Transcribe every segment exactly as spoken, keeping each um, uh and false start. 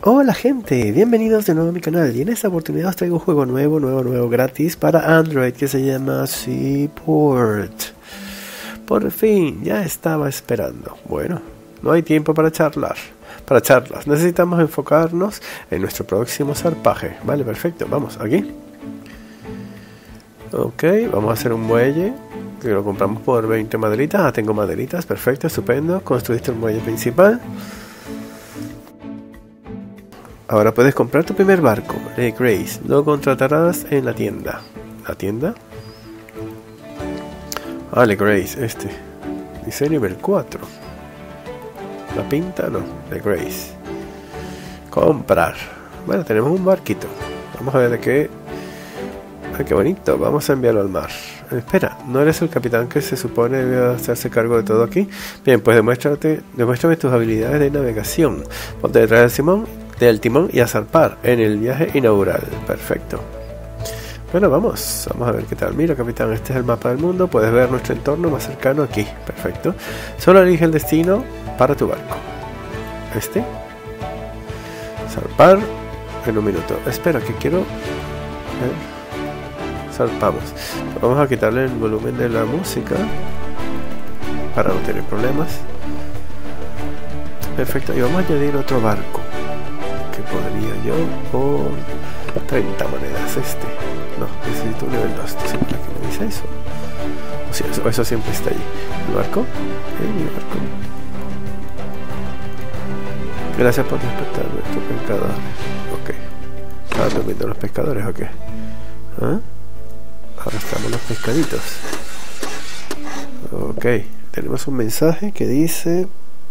Hola gente, bienvenidos de nuevo a mi canal y en esta oportunidad os traigo un juego nuevo, nuevo, nuevo gratis para Android que se llama Seaport. Por fin, ya estaba esperando. Bueno, no hay tiempo para charlar, para charlas, necesitamos enfocarnos en nuestro próximo zarpaje. Vale, perfecto, vamos, aquí. Ok, vamos a hacer un muelle que lo compramos por veinte maderitas. Ah, tengo maderitas, perfecto, estupendo. Construiste el muelle principal. Ahora puedes comprar tu primer barco, de Grace. Lo contratarás en la tienda. ¿La tienda? Vale, Grace, este. Dice nivel cuatro. La pinta, no, de Grace. Comprar. Bueno, tenemos un barquito. Vamos a ver de qué. Ay, qué bonito. Vamos a enviarlo al mar. Espera, ¿no eres el capitán que se supone debe hacerse cargo de todo aquí? Bien, pues demuéstrate, demuéstrame tus habilidades de navegación. Ponte detrás del timón. del timón y a zarpar en el viaje inaugural. Perfecto. Bueno, vamos. Vamos a ver qué tal. Mira, capitán, este es el mapa del mundo. Puedes ver nuestro entorno más cercano aquí. Perfecto. Solo elige el destino para tu barco. Este. Zarpar en un minuto. Espera, que quiero... ver. Zarpamos. Vamos a quitarle el volumen de la música para no tener problemas. Perfecto. Y vamos a añadir otro barco. Podría yo por treinta monedas este. No, necesito un nivel dos. ¿Para qué me dice eso? O sea, eso, eso siempre está allí. ¿El barco? ¿Eh? Mi barco. Gracias por despertar nuestro pescador. Ok. ¿Estaban durmiendo los pescadores o qué? ¿Ah? Ahora estamos los pescaditos. Ok. Tenemos un mensaje que dice...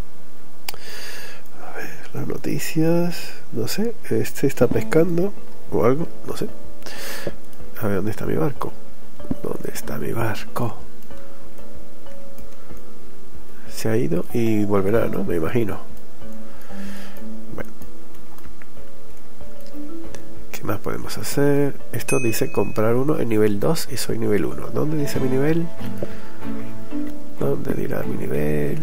las noticias, no sé, este está pescando o algo, no sé. A ver, ¿dónde está mi barco? ¿Dónde está mi barco? Se ha ido y volverá, ¿no? Me imagino. Bueno, ¿qué más podemos hacer? Esto dice comprar uno en nivel dos y soy nivel uno. ¿Dónde dice mi nivel? ¿Dónde dirá mi nivel?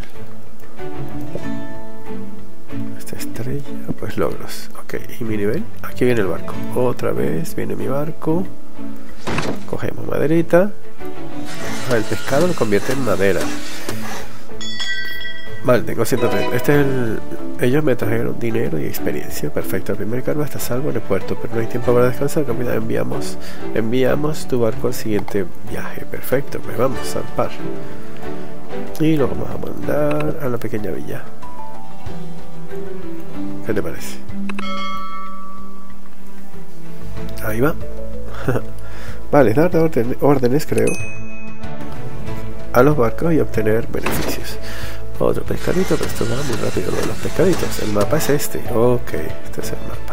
Esta estrella, pues logros. Ok, ¿y mi nivel? Aquí viene el barco. Otra vez viene mi barco. Cogemos maderita. Ah, el pescado lo convierte en madera. Vale, tengo ciento treinta. Este es el... Ellos me trajeron dinero y experiencia. Perfecto, el primer cargo está a salvo en el puerto, pero no hay tiempo para descansar. Capitán, enviamos, enviamos tu barco al siguiente viaje. Perfecto, pues vamos a zarpar. Y lo vamos a mandar a la pequeña villa. ¿Qué te parece? Ahí va. Vale, dar orden, órdenes, creo, a los barcos y obtener beneficios. Otro pescadito, pero esto va muy rápido lo de los pescaditos. El mapa es este. Ok, este es el mapa.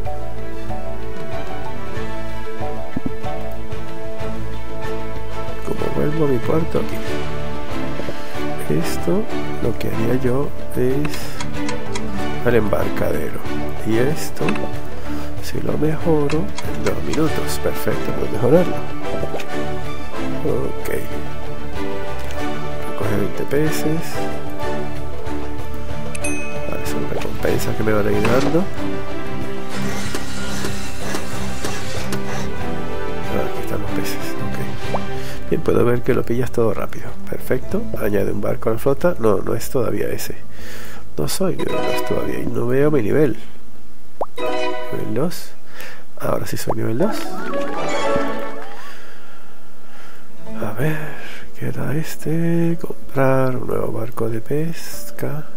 Como vuelvo a mi puerto aquí. Esto, lo que haría yo es... al embarcadero. Y esto, si lo mejoro en dos minutos. Perfecto, puedo mejorarlo. Ok. Coge veinte peces. Vale, son recompensas que me van a ir dando. Ah, aquí están los peces. Ok. Bien, puedo ver que lo pillas todo rápido. Perfecto. Añade un barco a la flota. No, no es todavía ese. No soy nivel dos todavía y no veo mi nivel. Nivel dos. Ahora sí soy nivel dos. A ver, ¿qué era este? Comprar un nuevo barco de pesca.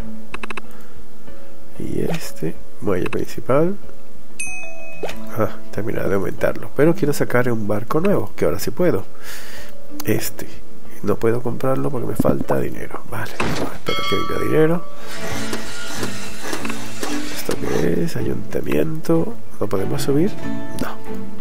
Y este, muelle principal. Ah, terminar de aumentarlo. Pero quiero sacar un barco nuevo, que ahora sí puedo. Este. No puedo comprarlo porque me falta dinero. Vale, no, espero que venga dinero. ¿Esto qué es? Ayuntamiento. ¿Lo podemos subir? No.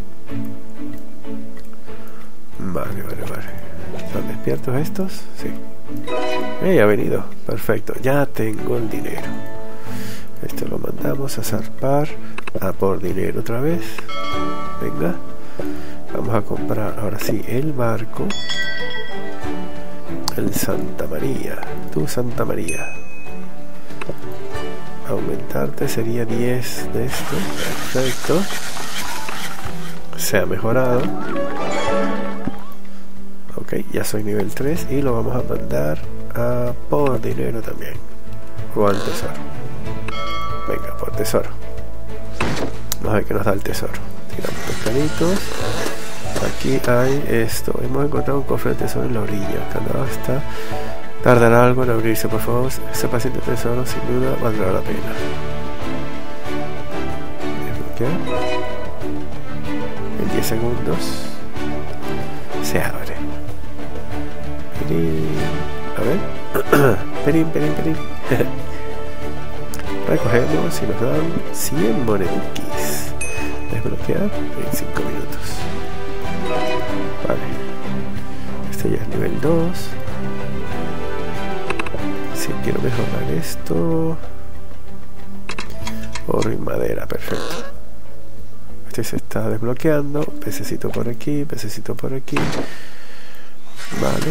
Vale, vale, vale. ¿Están despiertos estos? Sí. ¡Eh! Ha venido. Perfecto. Ya tengo el dinero. Esto lo mandamos a zarpar. A por dinero otra vez. Venga. Vamos a comprar ahora sí el barco. El Santa María. Tú, Santa María. aumentarte sería diez de esto. Perfecto. Se ha mejorado. Ok, ya soy nivel tres y lo vamos a mandar a por dinero también. O al tesoro. Venga, por tesoro. Vamos a ver qué nos da el tesoro. Tiramos pescaditos. Aquí hay esto. Hemos encontrado un cofre de tesoro en la orilla. El candado está... Tardará algo en abrirse, por favor. Ese paciente tesoro sin duda valdrá la pena. Desbloquear. En diez segundos se abre. Perín. A ver. Perín, perín, perín. Recogemos y nos dan cien monedukis. Desbloquear en cinco minutos. Vale. Este ya es nivel dos. Si quiero mejorar esto. Oro y madera, perfecto. Este se está desbloqueando. Pececito por aquí, pececito por aquí. Vale.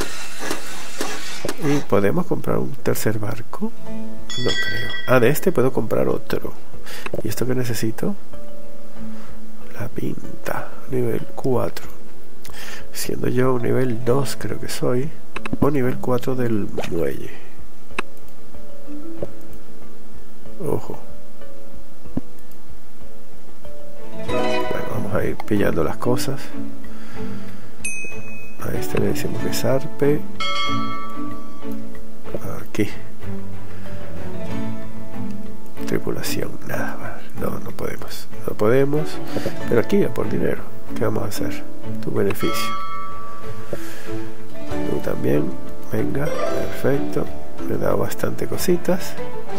Y podemos comprar un tercer barco. No creo. Ah, de este puedo comprar otro. ¿Y esto que necesito? La pinta. Nivel cuatro. Siendo yo un nivel dos creo que soy. O nivel cuatro del muelle. Ojo. Bueno, vamos a ir pillando las cosas. A este le decimos que zarpe. Aquí. Tripulación, nada, vale. No, no podemos. No podemos. Pero aquí ya por dinero. ¿Qué vamos a hacer? Tu beneficio. Tú también. Venga, perfecto. Me da bastante cositas.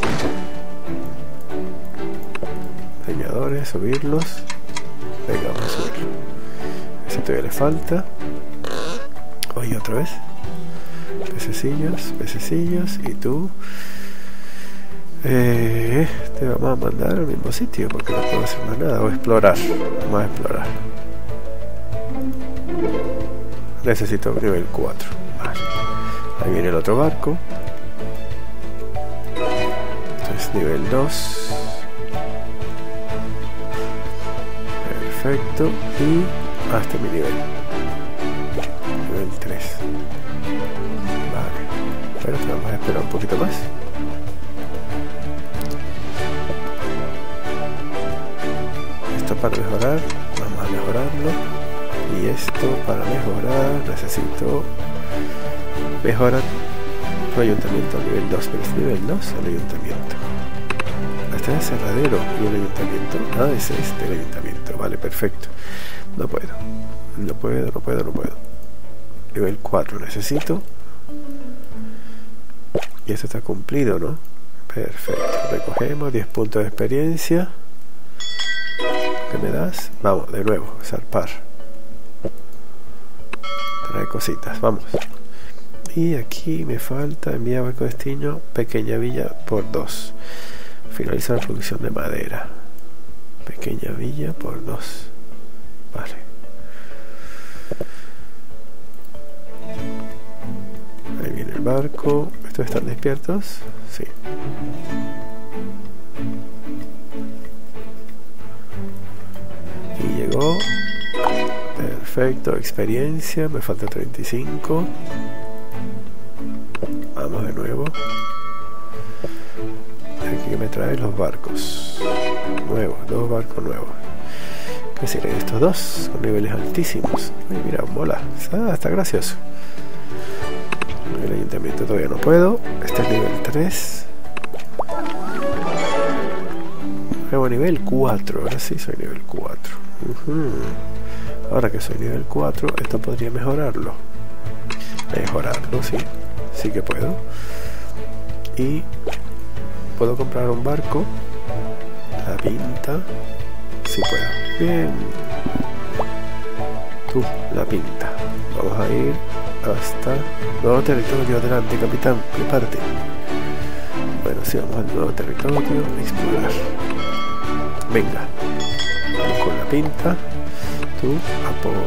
Leñadores, subirlos. Venga, vamos a subirlo. Ese todavía le falta. Oye, otra vez. Pececillos, pececillos. Y tú. Eh, te vamos a mandar al mismo sitio porque no puedo hacer más nada. O explorar. Vamos a explorar. Necesito nivel cuatro. Vale. Ahí viene el otro barco. Esto es nivel dos. Perfecto. Y hasta mi nivel. Nivel tres. Vale. Bueno, pues vamos a esperar un poquito más. Esto para mejorar. Vamos a mejorarlo. Y esto para mejorar necesito mejorar tu ayuntamiento a nivel dos, pero es nivel dos el ayuntamiento. Este es el cerradero y el ayuntamiento. Ah, ese es este el ayuntamiento. Vale, perfecto. No puedo. No puedo, no puedo, no puedo. Nivel cuatro necesito. Y esto está cumplido, ¿no? Perfecto. Recogemos diez puntos de experiencia. ¿Qué me das? Vamos, de nuevo, zarpar. Trae cositas, vamos. Y aquí me falta enviar barco de destino, pequeña villa por dos. Finaliza la producción de madera. Pequeña villa por dos. Vale. Ahí viene el barco. ¿Estos están despiertos? Sí. Y llegó. Perfecto, experiencia, me falta treinta y cinco. Vamos de nuevo. Aquí que me trae los barcos nuevos, dos barcos nuevos. ¿Qué serían estos dos? Con niveles altísimos. Uy, mira, mola, está, está gracioso. El ayuntamiento todavía no puedo. Este es nivel tres. Nuevo nivel cuatro, ahora sí soy nivel cuatro. Uh-huh. Ahora que soy nivel cuatro, esto podría mejorarlo. Mejorarlo, sí. Sí que puedo. Y puedo comprar un barco. La pinta. Sí puedo. Bien. Tú, la pinta. Vamos a ir hasta nuevo territorio. Adelante, capitán. Prepárate. Bueno, sí, vamos al nuevo territorio. Explorar. Venga. Vamos con la pinta. Tú a por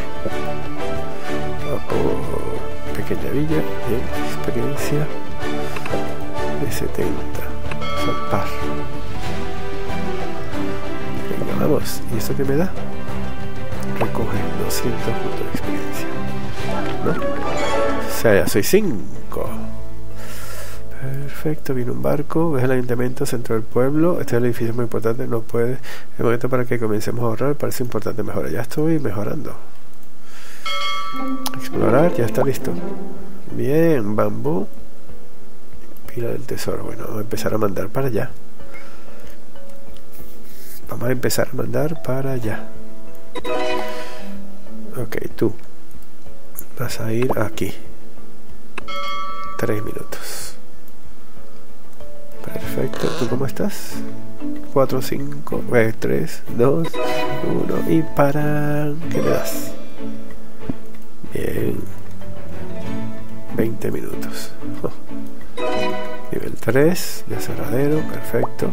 a por pequeña villa. Bien, experiencia de setenta. Salpar. Venga, vamos. ¿Y esto qué me da? Recoge doscientos puntos de experiencia, ¿no? O sea, ya soy cinco. Perfecto, viene un barco. Ves el ayuntamiento, centro del pueblo. Este es el edificio muy importante. No puede. El momento para que comencemos a ahorrar parece importante mejorar. Ya estoy mejorando. Explorar, ya está listo. Bien, bambú. Pila del tesoro. Bueno, vamos a empezar a mandar para allá. Vamos a empezar a mandar para allá. Ok, tú vas a ir aquí. Tres minutos. Perfecto. ¿Tú cómo estás? Cuatro, cinco, tres, dos, uno y para. ¿Qué le das? Bien. veinte minutos. Oh. Nivel tres de aserradero. Perfecto.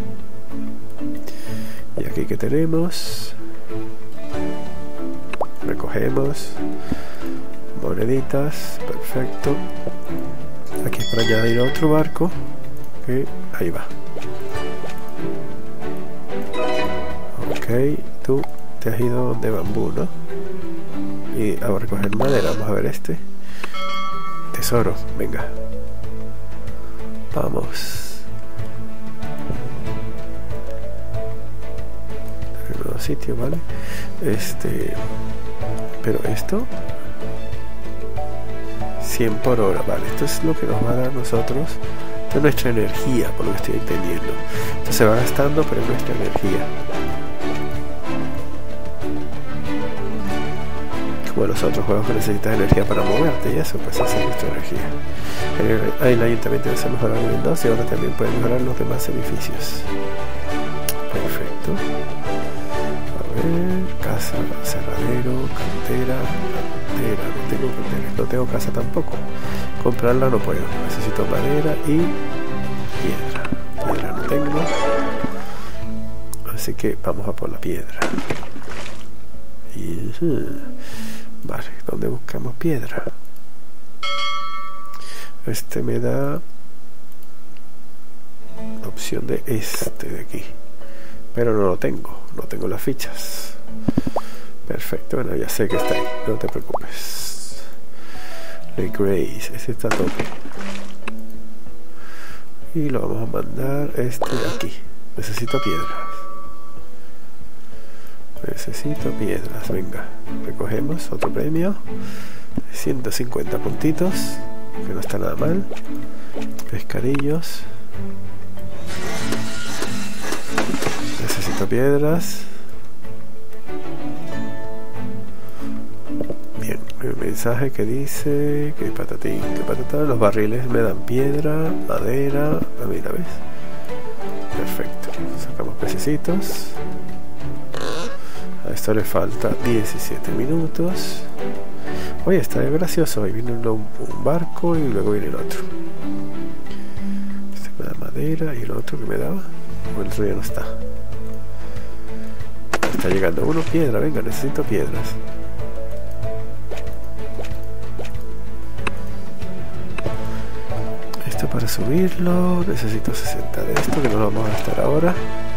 Y aquí que tenemos. Recogemos moneditas, perfecto. Aquí es para añadir otro barco, que ahí va. Ok, tú te has ido de bambú, ¿no? Y a recoger madera, vamos a ver este. Tesoro, venga. Vamos. En un nuevo sitio, ¿vale? Este... Pero esto cien por hora, vale, esto es lo que nos va a dar a nosotros. Esto es nuestra energía, por lo que estoy entendiendo. Esto se va gastando, pero es nuestra energía. Como los otros juegos que necesitas energía para moverte y eso, pues esa es nuestra energía. El, el ayuntamiento se mejora en el dos y ahora también puede mejorar los demás edificios. Perfecto. Casa, aserradero, cantera, cantera, no tengo cantera, no tengo casa tampoco. Comprarla no puedo, necesito madera y piedra. Piedra no tengo, así que vamos a por la piedra. Y vale, ¿dónde buscamos piedra? Este me da la opción de este de aquí, pero no lo tengo, no tengo las fichas. Perfecto, bueno, ya sé que está ahí, no te preocupes. Le Grace, ese está a tope. Y lo vamos a mandar este de aquí. Necesito piedras. Necesito piedras, venga. Recogemos otro premio. ciento cincuenta puntitos, que no está nada mal. Pescadillos. Necesito piedras. Bien, un mensaje que dice que patatín, que patatán, los barriles me dan piedra, madera, ah, mira, ¿ves? Perfecto, sacamos pececitos. A esto le falta diecisiete minutos. Oye, está gracioso, ahí viene un, un barco y luego viene el otro. Este me da madera y el otro que me daba, o el otro ya no está. Está llegando uno, piedra, venga, necesito piedras. Esto para subirlo, necesito sesenta de esto, que no lo vamos a gastar ahora.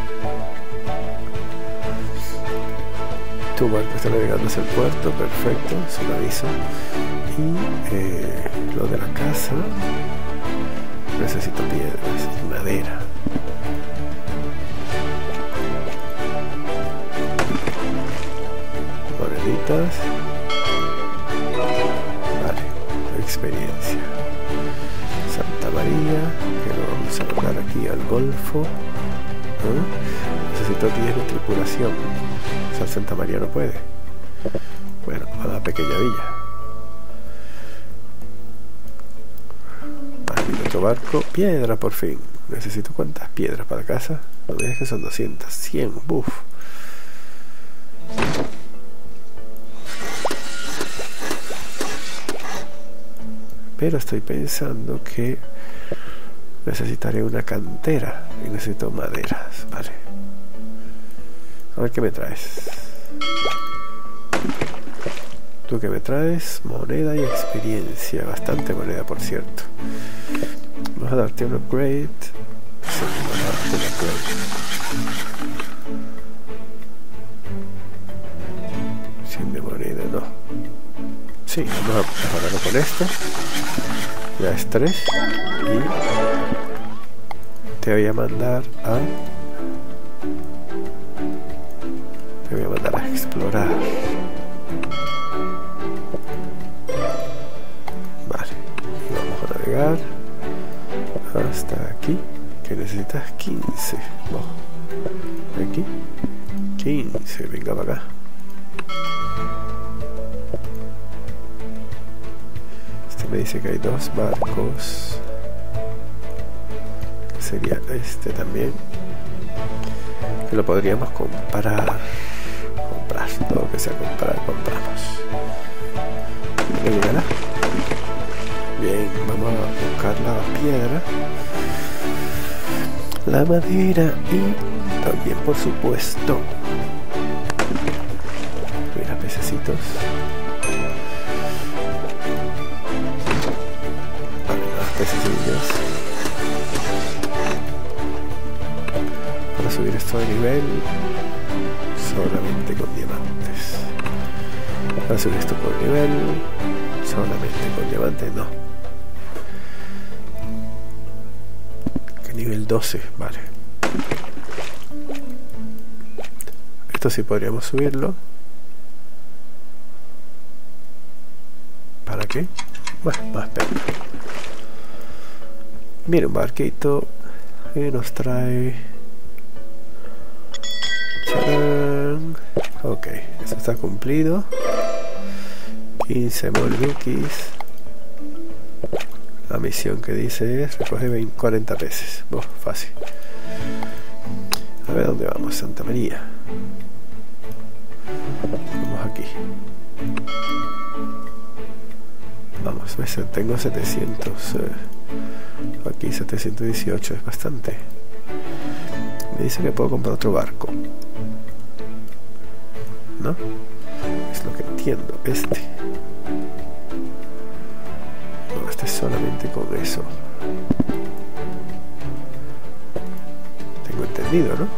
Tu barco está navegando hacia el puerto, perfecto, se lo aviso. Y eh, lo de la casa, necesito piedras y madera. Moneditas. Vale, experiencia. Santa María, que lo vamos a mandar aquí al Golfo. ¿No? Necesito diez de tripulación. O sea, Santa María no puede. Bueno, a la pequeña villa. Vale, otro barco. Piedra por fin. Necesito cuántas piedras para casa. No me digas que son doscientas. cien. Buf. Pero estoy pensando que necesitaré una cantera y necesito maderas, vale. A ver qué me traes. Tú que me traes moneda y experiencia, bastante moneda por cierto. Vamos a darte un upgrade. se me acuerda. cien de moneda, no. Sí, vamos a mejorarlo con esto. Ya es tres. Y te voy a mandar a... Te voy a mandar a explorar. Vale. Y vamos a navegar hasta aquí. Que necesitas quince. Oh. Aquí. quince. Venga para acá. Me dice que hay dos barcos, que sería este también, que lo podríamos comprar. Comprar, todo lo que sea comprar, compramos. ¿Me llegará? Bien, vamos a buscar la piedra, la madera y también, por supuesto, mira, pececitos. Pececillos. Para subir esto de nivel solamente con diamantes. Para subir esto por nivel solamente con diamantes, no. Que nivel doce, vale. Esto sí podríamos subirlo. ¿Para qué? Bueno, más pena. Mira, un barquito que nos trae... ¡Charán! Ok, eso está cumplido. quince molduquis. La misión que dice es recoge veinte, cuarenta peces. Oh, fácil. A ver dónde vamos, Santa María. Vamos aquí. Vamos, ¿ves? Tengo setecientos. Eh, aquí setecientos dieciocho, es bastante. Me dice que puedo comprar otro barco, ¿no? Es lo que entiendo. Este. No, este es solamente con eso. Tengo entendido, ¿no?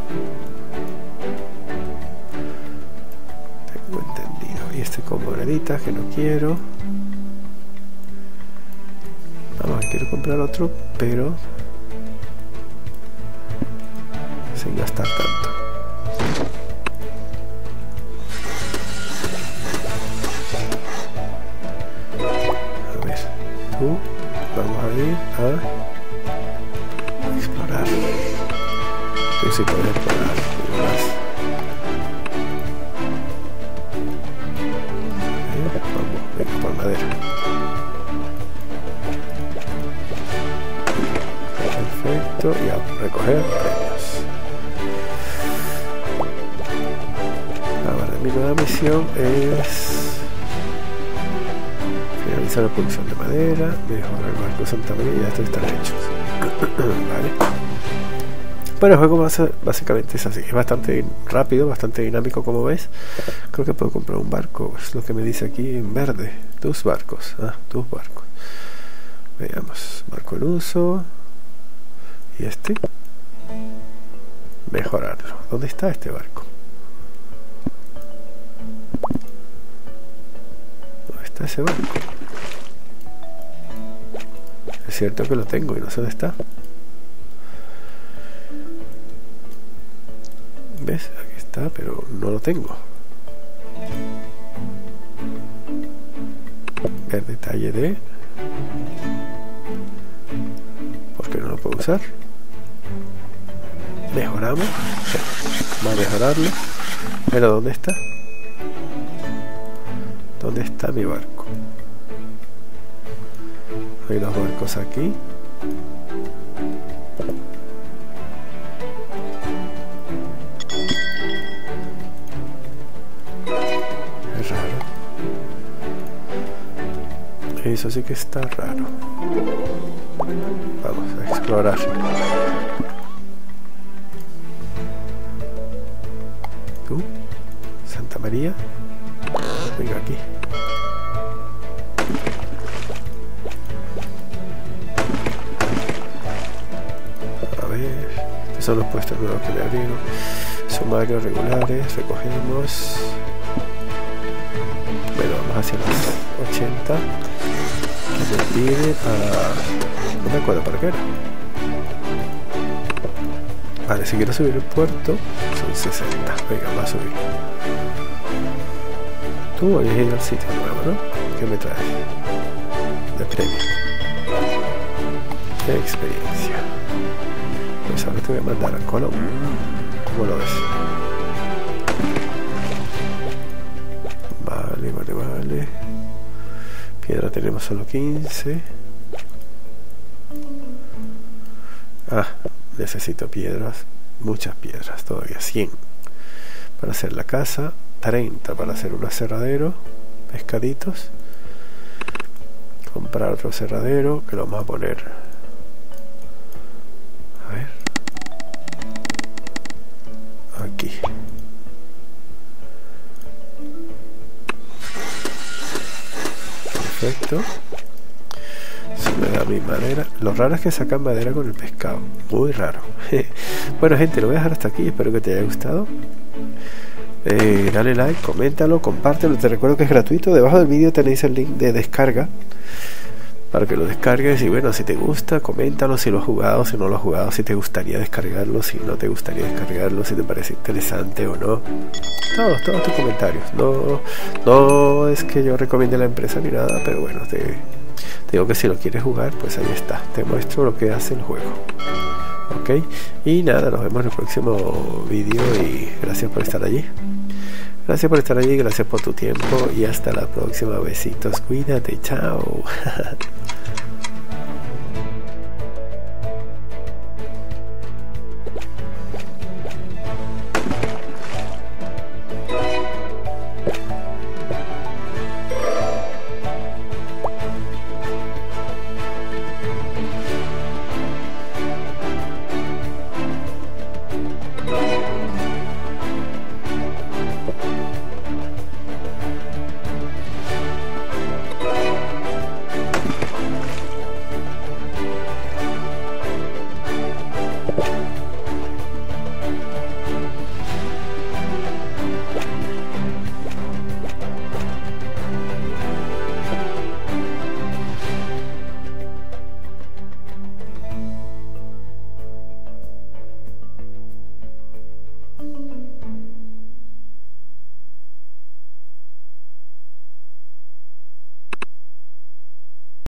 Tengo entendido. Y este con moneditas que no quiero. Vamos, quiero comprar otro, pero sin gastar tanto. A ver, tú, vamos a ir a explorar. Tú sí puedes explorar, y más. Eh, vamos, venga por madera. Perfecto, y a recoger premios. Ahora, mi nueva misión es finalizar la producción de madera, mejorar el barco de Santa María, y ya esto están hechos. Vale. Bueno, el juego básicamente es así, es bastante rápido, bastante dinámico, como ves. Creo que puedo comprar un barco, es lo que me dice aquí en verde. Tus barcos, ah, tus barcos. Veamos, barco en uso. Y este, mejorarlo. ¿Dónde está este barco? ¿Dónde está ese barco? Es cierto que lo tengo y no sé dónde está. ¿Ves? Aquí está, pero no lo tengo. El detalle de... ¿Por qué no lo puedo usar? Mejoramos. Sí. Vamos a mejorarlo. Pero ¿dónde está? ¿Dónde está mi barco? Hay dos barcos aquí. Es raro. Eso sí que está raro. Vamos a explorar. ¿Tú? Santa María. Venga aquí. A ver. Estos son los puestos nuevos que me abrieron. Sumarios regulares, recogemos. Bueno, vamos hacia las ochenta. Que me pide para... no me acuerdo para qué era. Vale, si quiero subir el puerto son sesenta. Venga, va a subir. Tú habías ido al sitio nuevo, ¿no? ¿Qué me traes? De premio. De experiencia. Pues ahora te voy a mandar a Colón. ¿Cómo lo ves? Vale, vale, vale. Piedra tenemos solo quince. Ah, necesito piedras. Muchas piedras todavía. cien para hacer la casa. treinta para hacer un aserradero. Pescaditos. Comprar otro aserradero que lo vamos a poner. A ver. Aquí. Perfecto. Se me da mi madera. Lo raro es que sacan madera con el pescado. Muy raro. Bueno, gente, lo voy a dejar hasta aquí. Espero que te haya gustado. Eh, dale like, coméntalo, compártelo. Te recuerdo que es gratuito. Debajo del vídeo tenéis el link de descarga para que lo descargues. Y bueno, si te gusta, coméntalo. Si lo has jugado, si no lo has jugado, si te gustaría descargarlo, si no te gustaría descargarlo, si te parece interesante o no. Todos, todos tus comentarios. No, no es que yo recomiende la empresa ni nada, pero bueno, te, te digo que si lo quieres jugar, pues ahí está. Te muestro lo que hace el juego. Ok, y nada, nos vemos en el próximo vídeo y gracias por estar allí. Gracias por estar allí, gracias por tu tiempo y hasta la próxima. Besitos, cuídate, chao.